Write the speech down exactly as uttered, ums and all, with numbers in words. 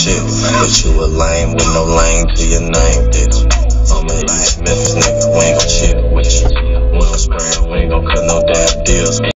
shit. But you a lame with no lane to your name, bitch. I'm a East Memphis nigga, we ain't gon' chill with you. We don't spread, we ain't gon' cut no damn deals.